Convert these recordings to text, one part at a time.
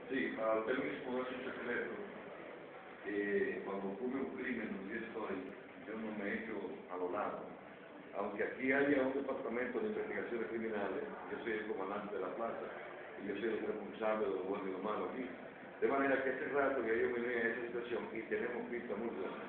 Sí, para el técnico no es un secreto. Cuando ocurre un crimen donde yo estoy, yo no me echo a lo largo. Aunque aquí haya un departamento de investigaciones criminales, yo soy el comandante de la plaza y yo soy el responsable de lo bueno y lo malo aquí. De manera que hace rato que yo vine a esa situación y tenemos pistas muy buenas.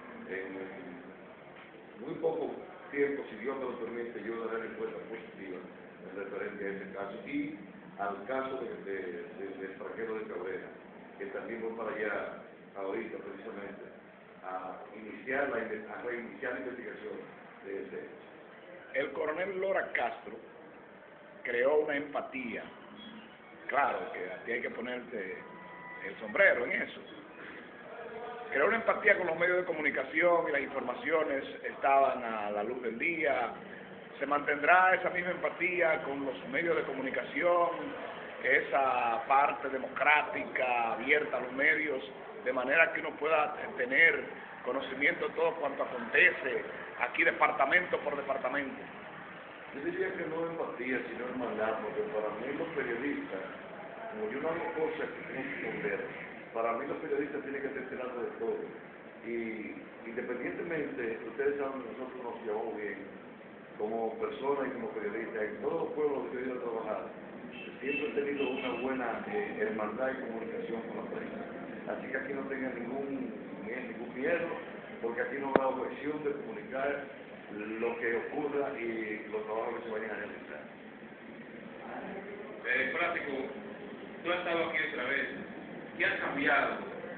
En muy poco tiempo, si Dios me lo permite, yo daré respuesta positiva en referente a ese caso y al caso del Franquero de Cabrera, que también voy para allá ahorita precisamente a reiniciar la investigación de ese hecho. El coronel Lora Castro creó una empatía. Claro que a ti hay que ponerte el sombrero en eso. Creó una empatía con los medios de comunicación y las informaciones estaban a la luz del día. Se mantendrá esa misma empatía con los medios de comunicación, esa parte democrática, abierta a los medios, de manera que uno pueda tener conocimiento de todo cuanto acontece aquí departamento por departamento. Yo diría que no empatía, sino hermandad, porque para mí los periodistas, como yo no hago cosas que tengo que esconder, para mí los periodistas tienen que estar enterados de todo. Y independientemente, ustedes saben que nosotros nos llevamos bien, como personas y como periodistas, en todos los pueblos que yo he ido a trabajar, siempre he tenido una buena hermandad y comunicación con la prensa. Así que aquí no tengan ningún miedo, porque aquí no habrá objeción de comunicar lo que ocurra y los trabajos que se vayan a realizar. Práctico, tú has estado aquí otra vez. ¿Qué ha cambiado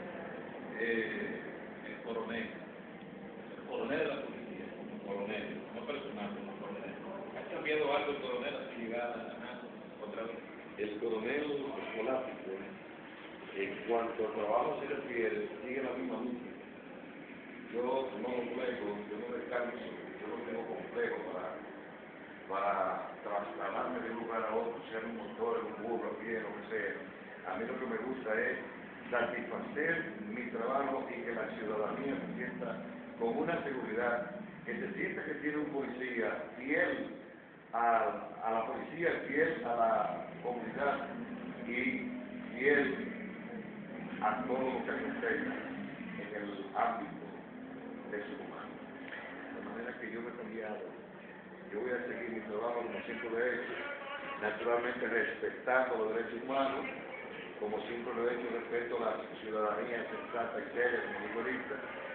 el coronel? El coronel de la policía, como coronel, no personal, como coronel. ¿Ha cambiado algo el coronel a su llegada otra vez? El coronel Escolástico, en cuanto al trabajo se refiere, sigue la misma línea. Yo no juego, yo no descanso, yo no tengo complejo para trasladarme de un lugar a otro, sea en un motor, en un burro, a pie, lo que sea. A mí lo que me gusta es satisfacer mi trabajo y que la ciudadanía se sienta con una seguridad, que se sienta que tiene un policía fiel a la policía, fiel a la comunidad y fiel a todo lo que acontece en el ámbito de su humano. De manera que yo me he cambiado. Yo voy a seguir mi trabajo como siempre lo he hecho, naturalmente respetando los derechos humanos, como siempre lo he hecho, respeto a la ciudadanía sensata y seria, como digo ahorita,